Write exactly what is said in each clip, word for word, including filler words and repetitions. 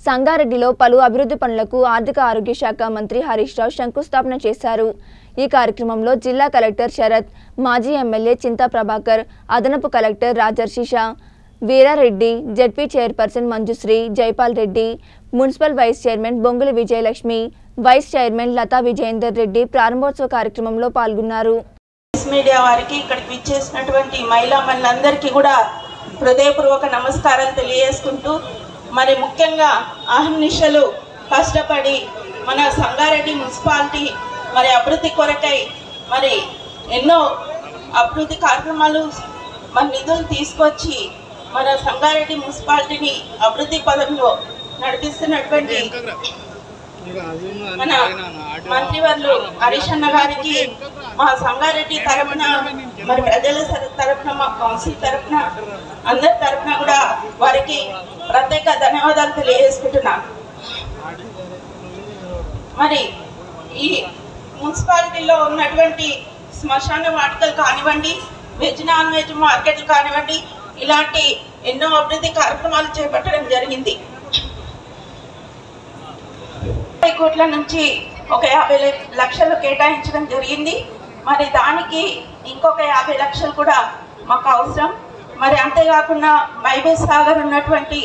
సంగారెడ్డిలో పలు అభివృద్ధి పనులకు ఆర్థిక ఆరోగ్య శాఖ మంత్రి హరీష్ రావు శంకుస్థాపన చేశారు। ఈ కార్యక్రమంలో జిల్లా కలెక్టర్ శరత్, మాజీ ఎమ్మెల్యే చింతా ప్రభాకర్, అదనపు collector Rajarshi Shah, Veerareddy, ZP chairperson Manjushree, Jaipal Reddy, municipal vice chairman బొంగుల విజయలక్ష్మి, వైస్ చైర్మన్ లతా విజయేందర్ రెడ్డి ప్రారంభోత్సవ కార్యక్రమంలో పాల్గొన్నారు। మీడియా వారికి ఇక్కడికి విచ్చేసినటువంటి మహిళా మహిళలందరికీ కూడా హృదయపూర్వక నమస్కారాలు తెలియజేసుకుంటూ, మరి ముఖ్యంగా అహర్నిశలు కష్టపడి మన సంగారెడ్డి మున్సిపాలిటీ మరి అభివృద్ధి కొరకై మరి ఎన్నో అభివృద్ధి కార్యక్రమాలు మరి నిధులు తీసుకొచ్చి మన సంగారెడ్డి మున్సిపాలిటీని అభివృద్ధి పదంలో నడిపిస్తున్నటువంటి మన మంత్రివర్లు హరీష్ అన్న గారికి మా సంగారెడ్డి తరఫున మరి ప్రజల తరఫున మా కౌన్సిల్ తరఫున అందరి తరఫున కూడా వారికి ప్రత్యేక ధన్యవాదాలు తెలియజేసుకుంటున్నాను। మరి ఈ మున్సిపాలిటీలో ఉన్నటువంటి శ్మశాన వాటికలు కానివ్వండి, వెజ్ నాన్ వెజ్ మార్కెట్లు కానివ్వండి, ఇలాంటి ఎన్నో అభివృద్ధి కార్యక్రమాలు చేపట్టడం జరిగింది। ముప్పై కోట్ల నుంచి ఒక యాభై లక్షలు కేటాయించడం జరిగింది। మరి దానికి ఇంకొక యాభై లక్షలు కూడా మాకు అవసరం। మరి అంతేకాకుండా మహబూబ్ సాగర్ ఉన్నటువంటి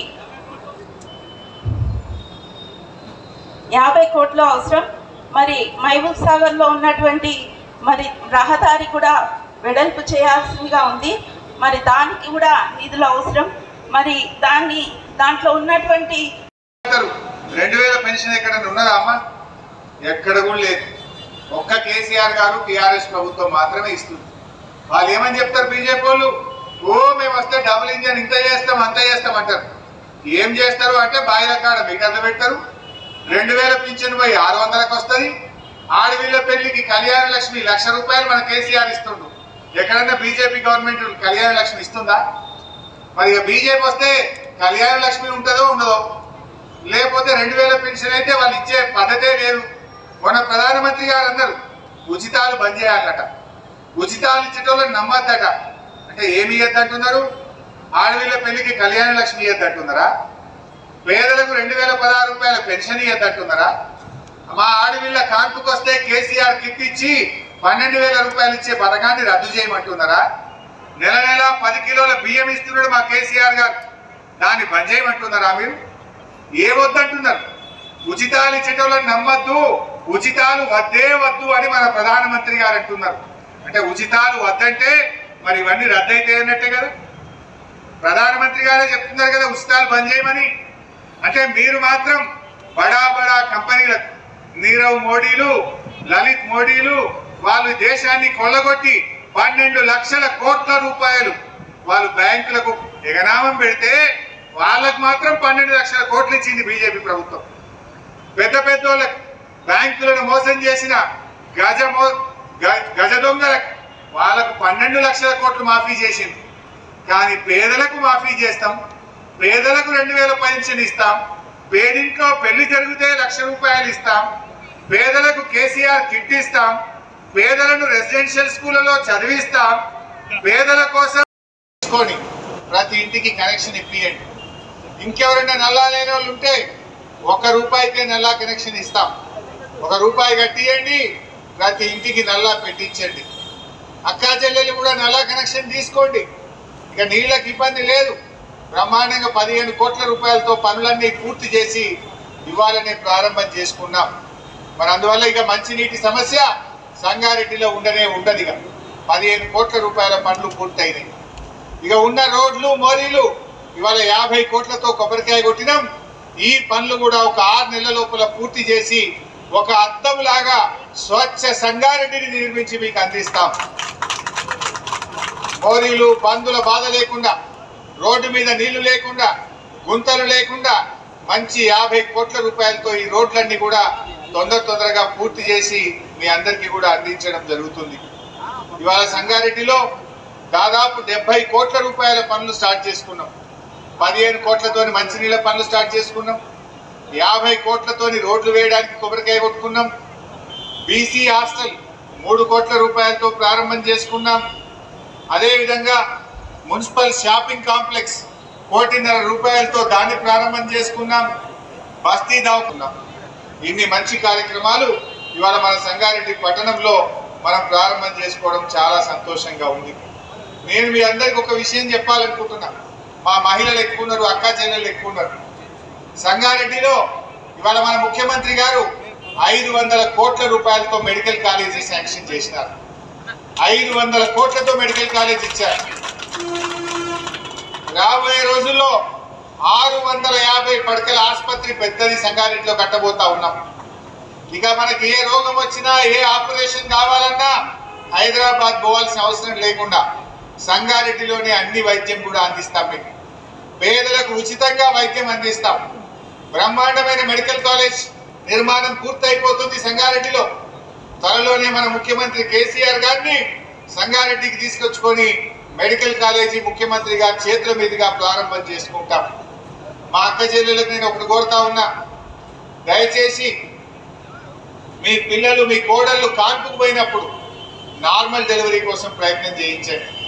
యాభై కోట్లు అవసరం। మరి మహబూబ్ సాగర్లో ఉన్నటువంటి మరి రహదారి కూడా వెడల్పు చేయాల్సిందిగా ఉంది। మరి దానికి కూడా నిధులు అవసరం। మరి దాన్ని దాంట్లో ఉన్నటువంటి రెండు వేల పెన్షన్ ఎక్కడన్నా ఉన్నదా అమ్మ? ఎక్కడ కూడా లేదు। ఒక్క కేసీఆర్ గారు టీఆర్ఎస్ ప్రభుత్వం మాత్రమే ఇస్తుంది। వాళ్ళు ఏమని చెప్తారు బీజేపీ వాళ్ళు? ఓ మేము వస్తే డబుల్ ఇంజన్ ఇంత చేస్తాం అంత చేస్తాం అంటారు। ఏం చేస్తారు అంటే బాయిల కాడ మీటర్లు పెడతారు, రెండు వేల పింఛన్ పోయి ఆరు వందలకు వస్తుంది। ఆడవిళ్ళ పెళ్లికి కళ్యాణ లక్ష్మి లక్ష రూపాయలు మన కేసీఆర్ ఇస్తుండ్రు। ఎక్కడన్నా బీజేపీ గవర్నమెంట్ కళ్యాణ లక్ష్మి ఇస్తుందా? మరి ఇక బీజేపీ వస్తే కళ్యాణ లక్ష్మి ఉంటుందో ఉండదో, లేకపోతే రెండు వేల పెన్షన్ అయితే వాళ్ళు ఇచ్చే పద్ధతే లేదు। మన ప్రధానమంత్రి గారు అందరూ ఉచితాలు బంద్ చేయాలట, ఉచితాలు ఇచ్చేటోళ్ళని నమ్మద్దట। అంటే ఏమి ఇయ్యద్దంటున్నారు? ఆడవిళ్ళ పెళ్లికి కళ్యాణ లక్ష్మి ఇయ్యద్దంటున్నారా? పేదలకు రెండు వేల పదహారు రూపాయల పెన్షన్ ఇయ్యద్దంటున్నారా? మా ఆడవిళ్ళ కాన్పుకు వస్తే కేసీఆర్ కిట్ ఇచ్చి పన్నెండు వేల రూపాయలు ఇచ్చే పథకాన్ని రద్దు చేయమంటున్నారా? నెల నెల పది కిలోల బియ్యం ఇస్తున్నాడు మా కేసీఆర్ గారు, దాన్ని బంద్ చేయమంటున్నారా? మీరు ఏమొద్దంటున్నారు? ఉచితాలు ఇచ్చేటోళ్ళని నమ్మద్దు, ఉచితాలు వద్దే వద్దు అని మన ప్రధానమంత్రి గారు అంటున్నారు। అంటే ఉచితాలు వద్దంటే మరి ఇవన్నీ రద్దయితే అన్నట్టే కదా। ప్రధానమంత్రి గారే చెప్తున్నారు కదా ఉచితాలు బంద్ చేయమని। అంటే మీరు మాత్రం బడా బడా కంపెనీలకు నీరవ్ మోడీలు, లలిత్ మోడీలు వాళ్ళు దేశాన్ని కొల్లగొట్టి పన్నెండు లక్షల కోట్ల రూపాయలు వాళ్ళు బ్యాంకులకు ఎగనామం పెడితే వాళ్ళకు మాత్రం పన్నెండు లక్షల కోట్లు ఇచ్చింది బీజేపీ ప్రభుత్వం। పెద్ద పెద్ద వాళ్ళకు బ్యాంకులను మోసం చేసిన గజ మో గజ దొంగలకు వాళ్ళకు పన్నెండు లక్షల కోట్లు మాఫీ చేసింది। కానీ పేదలకు మాఫీ చేస్తాం, పేదలకు రెండు వేల పెన్షన్ ఇస్తాం, పేదింట్లో పెళ్లి జరిగితే లక్ష రూపాయలు ఇస్తాం, పేదలకు కేసీఆర్ కిట్ ఇస్తాం, పేదలను రెసిడెన్షియల్ స్కూళ్ళలో చదివిస్తాం, పేదల కోసం తీసుకొని ప్రతి ఇంటికి కనెక్షన్ ఇప్పియండి। ఇంకెవరైనా నల్లా లేని వాళ్ళు ఉంటే ఒక రూపాయికే నల్లా కనెక్షన్ ఇస్తాం, ఒక రూపాయి కట్టియండి, ప్రతి ఇంటికి నల్లా పెట్టించండి। అక్కా చెల్లెలు కూడా నల్లా కనెక్షన్ తీసుకోండి, ఇక నీళ్ళకి ఇబ్బంది లేదు। బ్రహ్మాండంగా పదిహేను కోట్ల రూపాయలతో పనులన్నీ పూర్తి చేసి ఇవ్వాలనే ప్రారంభం చేసుకున్నాం। మరి అందువల్ల ఇక మంచినీటి సమస్య సంగారెడ్డిలో ఉండనే ఉండదు। ఇక పదిహేను కోట్ల రూపాయల పనులు పూర్తయినాయి। ఇక ఉన్న రోడ్లు మోరీలు ఇవాళ యాభై కోట్లతో కొబ్బరికాయ కొట్టినాం। ఈ పనులు కూడా ఒక ఆరు నెలల లోపల పూర్తి చేసి ఒక అద్దం లాగా స్వచ్ఛ సంగారెడ్డిని నిర్మించి మీకు అందిస్తాం। మోరీలు పందుల బాధ లేకుండా, రోడ్డు మీద నీళ్లు లేకుండా, గుంతలు లేకుండా మంచి యాభై కోట్ల రూపాయలతో ఈ రోడ్లన్నీ కూడా తొందర తొందరగా పూర్తి చేసి మీ అందరికీ కూడా అందించడం జరుగుతుంది। ఇవాళ సంగారెడ్డిలో దాదాపు డెబ్బై కోట్ల రూపాయల పనులు స్టార్ట్ చేసుకున్నాం। పదిహేను కోట్లతోని మంచినీళ్ళ పనులు స్టార్ట్ చేసుకున్నాం, యాభై కోట్లతోని రోడ్లు వేయడానికి కొబ్బరికాయ కొట్టుకున్నాం, బీసీ హాస్టల్ మూడు కోట్ల రూపాయలతో ప్రారంభం చేసుకున్నాం। అదేవిధంగా మున్సిపల్ షాపింగ్ కాంప్లెక్స్ కోటిన్నర రూపాయలతో దాన్ని ప్రారంభం చేసుకున్నాం। బస్తీ దవాఖానా, ఇన్ని మంచి కార్యక్రమాలు ఇవాళ మన సంగారెడ్డి పట్టణంలో మనం ప్రారంభం చేసుకోవడం చాలా సంతోషంగా ఉంది. నేను మీ అందరికి ఒక విషయం చెప్పాలనుకుంటున్నా. మా మహిళలు ఎక్కువ ఉన్నారు, అక్కా చెల్లెలు ఎక్కువ ఉన్నారు. సంగారెడ్డిలో ఇవాళ మన ముఖ్యమంత్రి గారు ఐదు వందల కోట్ల రూపాయలతో మెడికల్ కాలేజీ శాంక్షన్ చేసినారు. ఐదు వందల కోట్లతో మెడికల్ కాలేజ్ ఇచ్చారు. రాబోయే రోజుల్లో ఆరు వందల యాభై పడకల ఆసుపత్రి పెద్దది సంగారెడ్డిలో కట్టబోతా ఉన్నాం. ఇక మనకి ఏ రోగం వచ్చినా, ఏ ఆపరేషన్ కావాలన్నా హైదరాబాద్ పోవాల్సిన అవసరం లేకుండా సంగారెడ్డిలోనే అన్ని వైద్యం కూడా అందిస్తాం. మీకు పేదలకు ఉచితంగా వైద్యం అందిస్తాం. బ్రహ్మాండమైన మెడికల్ కాలేజ్ నిర్మాణం పూర్తయిపోతుంది సంగారెడ్డిలో. త్వరలోనే మన ముఖ్యమంత్రి కేసీఆర్ గారిని సంగారెడ్డికి తీసుకొచ్చుకొని మెడికల్ కాలేజీ ముఖ్యమంత్రి గారి చేతుల మీదుగా ప్రారంభం చేసుకుంటాం. మా అక్క చెల్లెలకు నేను ఒకటి కోరుతా ఉన్నా, దయచేసి మీ పిల్లలు, మీ కోడళ్ళు కాన్పుకు పోయినప్పుడు నార్మల్ డెలివరీ కోసం ప్రయత్నం చేయించండి.